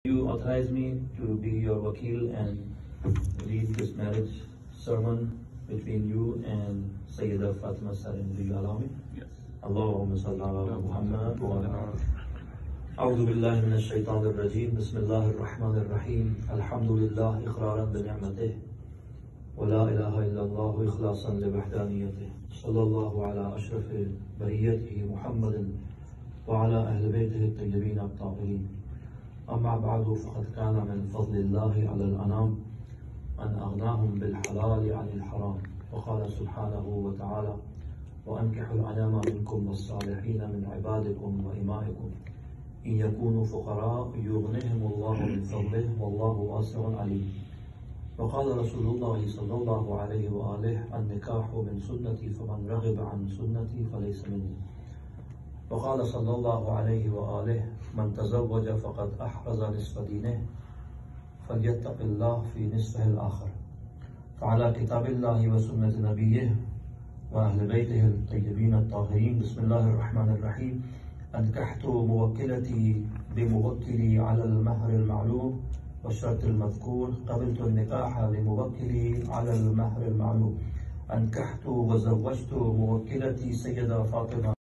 You authorize me to be your wakil and lead this marriage sermon between you and Sayyida Fatima and Muazzam. Yes. Allahumma salli ala Muhammad wa ala A'udhu billahi minash shaitanir rajim. Bismillahir rahmanir rahim. Alhamdulillah iqraran bi ni'matih. Wa la ilaha illallah ikhlasan li wahdaniyatih. Sallallahu ala ashrafil bariyatihi Muhammadin wa ala ahli baytihi at-tayyibin at-tahirin. أما بعد فقد كان من فضل الله على الأنام أن أغناهم بالحلال عن الحرام، وقال سبحانه وتعالى: وأنكحوا الأيام منكم والصالحين من عبادكم وإمائكم إن يكونوا فقراء يغنيهم الله من فضله والله واسع عليم. وقال رسول الله صلى الله عليه وآله: النكاح من سنتي فمن رغب عن سنتي فليس مني. وقال صلى الله عليه وآله: من تزوج فقد أحرز نصف دينه فليتق الله في نصفه الآخر. فعلى كتاب الله وسنة نبيه وأهل بيته الطيبين الطاهرين. بسم الله الرحمن الرحيم. أنكحت موكلتي بموكلي على المهر المعلوم والشرط المذكور. قبلت النكاح لموكلي على المهر المعلوم. أنكحت وزوجت موكلتي سيدة فاطمة